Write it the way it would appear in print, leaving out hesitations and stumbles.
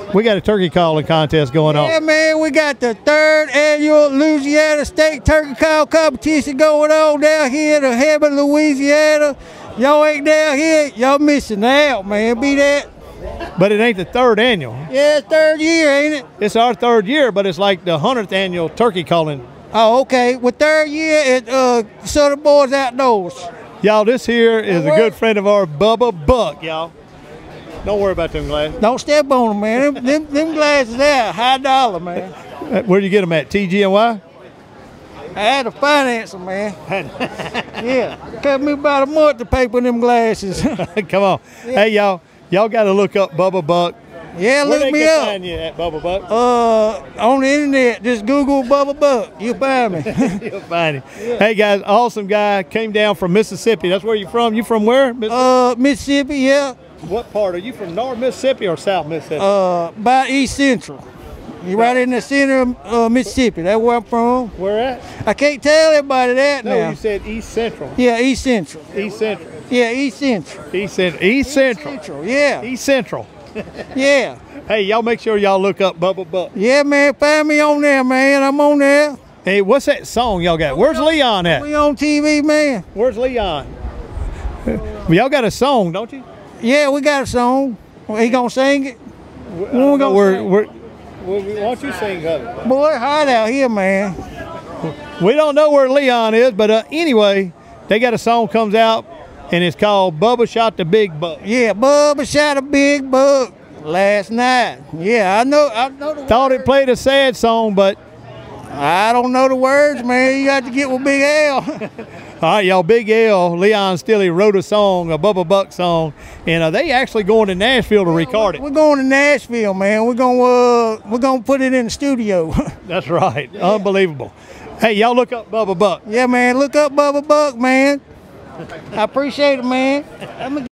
We got a turkey calling contest going on. Yeah, man, we got the 3rd annual Louisiana State Turkey Call competition going on down here in Hammond, Louisiana. Y'all ain't down here, y'all missing out, man. Be that. But it ain't the 3rd annual. Yeah, it's 3rd year, ain't it? It's our 3rd year, but it's like the 100th annual turkey calling. Oh, okay. With 3rd year at Southern Boys Outdoors. Y'all, this here is a good friend of ours, Bubba Buck, y'all. Don't worry about them glasses. Don't step on them, man. Them glasses there, high dollar, man. Where'd you get them at, TG&Y? I had to finance them, man. Yeah, took me about a month to pay for them glasses. Come on. Yeah. Hey, y'all got to look up Bubba Buck. Yeah, look me up. Where they can find you at, Bubba Buck? On the internet, just Google Bubba Buck. You'll find me. You'll find him. Yeah. Hey, guys, awesome guy. Came down from Mississippi. That's where you from? You from where? Mississippi, yeah. What part? Are you from North Mississippi or South Mississippi? About East Central. You're right in the center of Mississippi. That's where I'm from. Where at? I can't tell everybody that now. No, you said East Central. Yeah, East Central. East Central. Yeah, East Central. East Central. East Central. Yeah. East Central. Yeah. Hey, y'all make sure y'all look up Bubba Buck. Yeah, man. Find me on there, man. I'm on there. Hey, what's that song y'all got? Where's Leon at? We on TV, man. Where's Leon? Y'all got a song, don't you? Yeah, we got a song. He gonna sing it? Why don't you sing of it? Boy, hot out here, man. We don't know where Leon is, but anyway, they got a song comes out, and it's called Bubba Shot the Big Buck. Yeah, Bubba shot a big buck last night. Yeah, I know the Thought words. it played a sad song, but I don't know the words, man. You got to get with Big L. all right, y'all, Big L, Leon Stilley wrote a song, a Bubba Buck song, and they actually going to Nashville to record it. We're going to Nashville, man. We're gonna put it in the studio. That's right. Yeah. Unbelievable. Hey, y'all look up Bubba Buck. Yeah, man. Look up Bubba Buck, man. I appreciate it, man.